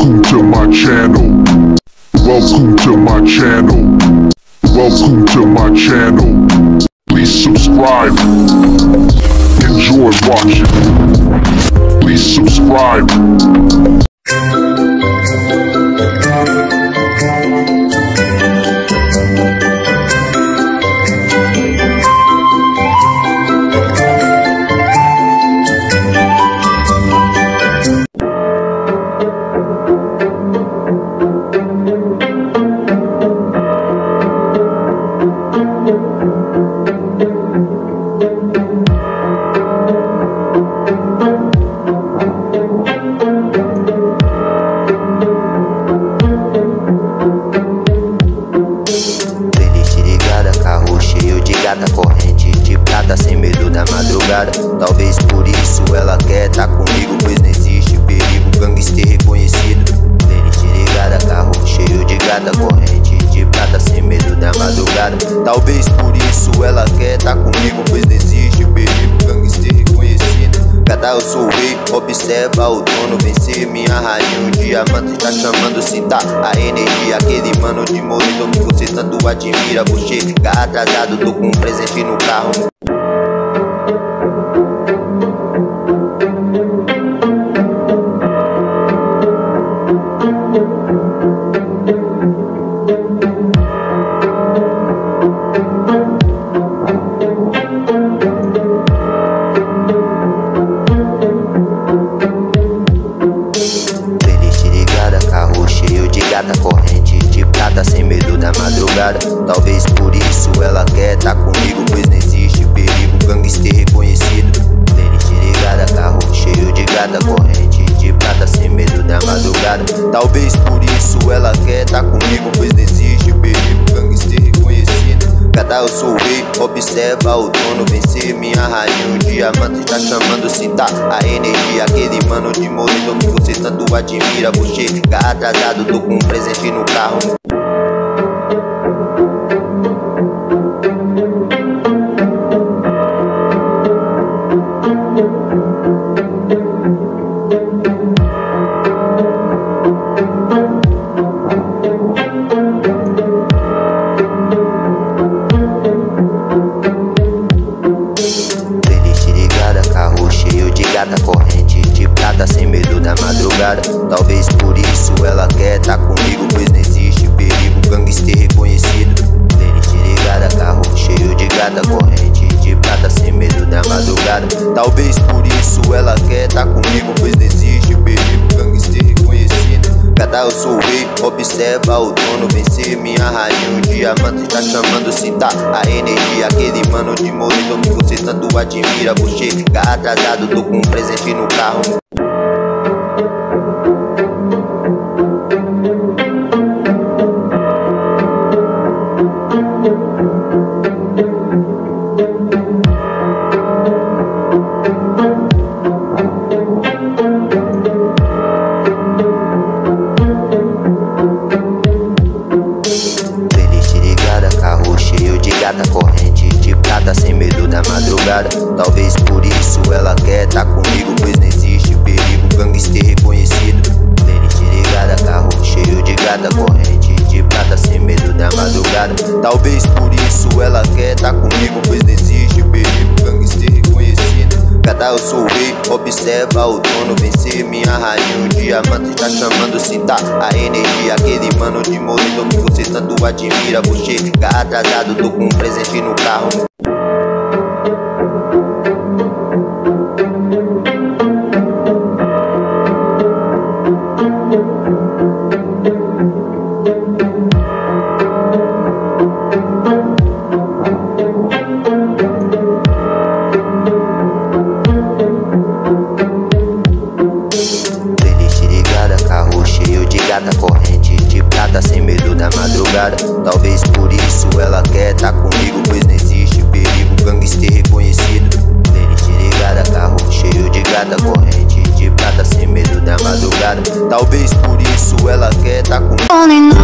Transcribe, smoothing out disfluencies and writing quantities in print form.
Welcome to my channel. Welcome to my channel. Welcome to my channel. Please subscribe. Enjoy watching. Please subscribe. Corrente de prata, sem medo da madrugada. Talvez por isso ela quer tá comigo, pois não existe perigo, gangster reconhecido. Playlist ligada, carro cheio de gata, corrente de prata, sem medo da madrugada. Talvez por isso ela quer tá comigo, pois não existe perigo, gangster reconhecido. Cada eu sou o rei, observa o dono vencer. Minha rainha, um diamante tá chamando, sinta a energia. Aquele mano de moreno que você tanto admira. Vou chegar atrasado, tô com um presente no carro. Corrente de prata, sem medo da madrugada. Talvez por isso ela quer tá comigo, pois não existe perigo, gangster reconhecido. Playlist ligada, carro cheio de gata, corrente de prata, sem medo da madrugada. Talvez por isso ela quer tá comigo, pois não existe perigo, gangster reconhecido. Cada eu sou o rei, observa o dono vencer. Minha rainha, um diamante tá chamando, sinta a energia. Aquele mano de moreno que você tanto admira. Vou chegar atrasado, tô com um presente no carro. Corrente de prata, sem medo da madrugada. Talvez por isso ela quer tá comigo, pois não existe perigo, gangster reconhecido. Playlist ligada, carro cheio de gata, corrente de prata, sem medo da madrugada. Talvez por isso ela quer tá comigo, pois não existe perigo, gangster reconhecido. Cada eu sou o rei, observa o dono vencer. Minha rainha, um diamante tá chamando, sinta a energia. Aquele mano de moreno que você tanto admira. Vou chegar atrasado, tô com um presente no carro. Corrente de prata, sem medo da madrugada. Talvez por isso ela quer tá comigo, pois não existe perigo, gangster reconhecido. Playlist ligada, carro cheio de gata, corrente de prata, sem medo da madrugada. Talvez por isso ela quer tá comigo, pois não existe perigo, gangster reconhecido. Cada eu sou o rei, observa o dono vencer. Minha rainha, um diamante tá chamando, sinta a energia. Aquele mano de moreno que você tanto admira. Vou chegar atrasado, tô com um presente no carro. Corrente de prata, sem medo da madrugada. Talvez por isso ela quer tá comigo, pois não existe perigo, gangster reconhecido. Playlist ligada, carro cheio de gata, corrente de prata, sem medo da madrugada. Talvez por isso ela quer tá comigo.